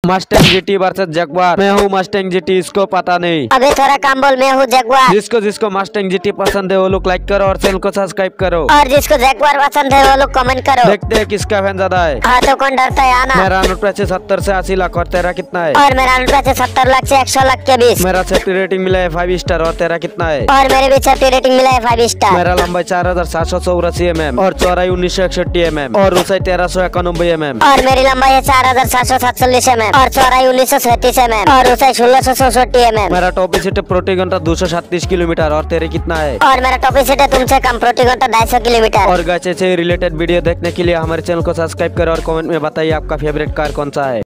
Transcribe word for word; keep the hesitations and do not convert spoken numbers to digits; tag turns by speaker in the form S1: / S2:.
S1: Mustang GT versus Jaguar. मैं हूँ Mustang GT, इसको पता नहीं।
S2: अबे थोड़ा काम बोल, मैं हूँ जगुआर।
S1: जिसको जिसको मस्टैंग जीटी पसंद है वो लोग लाइक करो और चैनल को सब्सक्राइब करो।
S2: और जिसको जगुआर पसंद है वो लोग कमेंट करो।
S1: देखते हैं किसका फैन ज्यादा है।
S2: हाँ तो कौन डरता है आना।
S1: मेरा अनुप्राय से सत्तर से अस्सी लाख और तेरा कितना है?
S2: और मेरा अनुप्राय से सत्तर लाख से एक सौ लाख के बीच।
S1: मेरा सेफ्टी रेटिंग मिला है फाइव स्टार और तेरा कितना है?
S2: और मेरे भी सेफ्टी रेटिंग मिला है फाइव स्टार।
S1: मेरा लंबाई चार हजार सात सौ चौरासी एम एम और चौड़ाई उन्नीस सौ इकसठ एम एम और ऊंचाई तेरह सौ इक्यानवे एम एम।
S2: और मेरी लंबाई है चार हजार सात सौ सैतालीस एम एम और चौड़ाई उन्नीस सौ सैंतीस एम एम और ऊंचाई सोलह सौ चौसठ एम एम।
S1: मेरा टॉप स्पीड प्रति घंटा दो सौ छत्तीस किलोमीटर और तेरे कितना है?
S2: और मेरा टॉप स्पीड है तुमसे कम, प्रति घंटा ढाई सौ किलोमीटर।
S1: और गाइस ऐसे रिलेटेड वीडियो देखने के लिए हमारे चैनल को सब्सक्राइब करें और कमेंट में बताइए आपका फेवरेट कार कौन सा है।